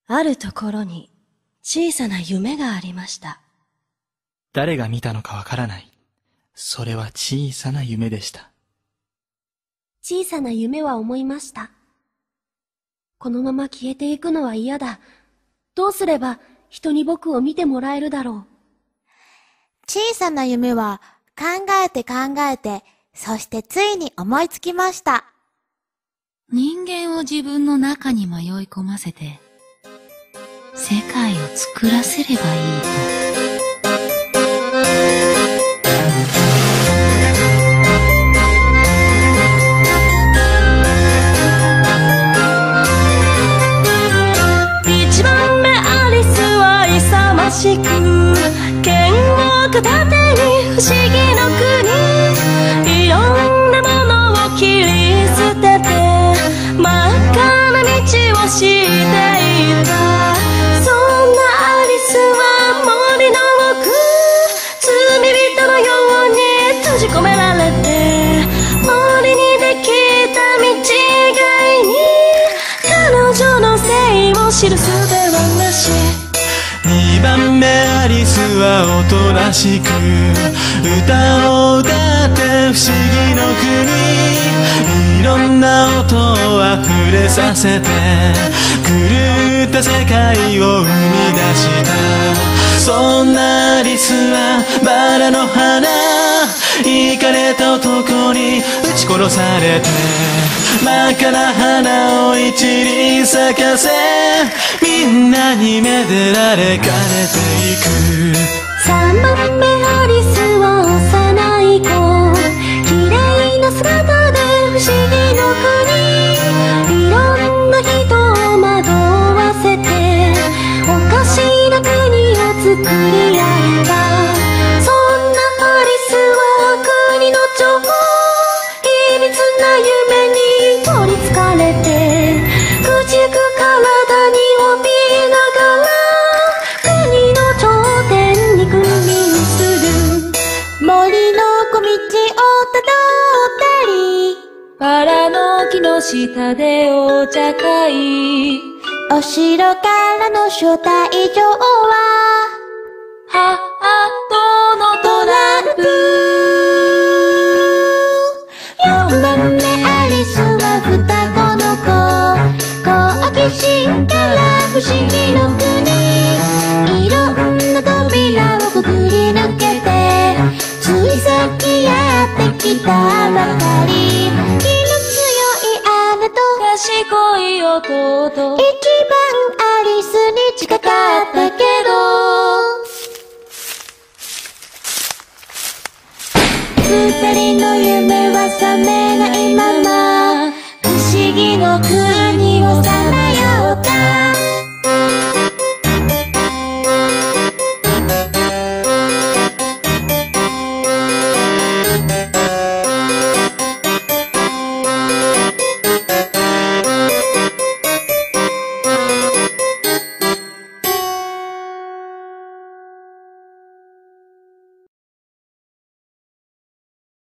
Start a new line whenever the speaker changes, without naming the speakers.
あるところに小さな夢がありました。
誰が見たのかわからない。それは小さな夢でした。
小さな夢は思いました。このまま消えていくのは嫌だ。どうすれば人に僕を見てもらえるだろう。
小さな夢は考えて、そしてついに思いつきました。
人間を自分の中に迷い込ませて、世界を作らせればいいと。
一番目アリスは勇ましく剣を片手に不思議の国、いろんなものを切り捨てて真っ赤な道をしていた。そんなアリスは森の奥、罪人のように閉じ込められて、森にできた道がいに彼女のせいを知る術はなし。
二番目アリスはおとなしく歌を歌って不思議の国、いろんな音をあふれさせて狂った世界を生み出した。そんなアリスはバラの花、イかれた男に撃ち殺されて真っ赤な花を一輪咲かせ、みんなにめでられ枯れていく。
3番目アリスは幼い子、綺麗な姿で不思議の国、いろんな人を惑わせておかしな国を作り上げた。そんなアリスは国の女王、いびつな夢に取りつかれて朽ちゆく体に怯えながら国の頂点に君臨する。森の小道をたどったり、
バラの木の下でお茶会、
お城からの招待状は
ハートのトランプ。
4番目アリスは双子の子、好奇心から不思議の国、いろんな扉をくぐり抜けてついさっきやってきたばかり。気の強い姉と
賢い弟、
一番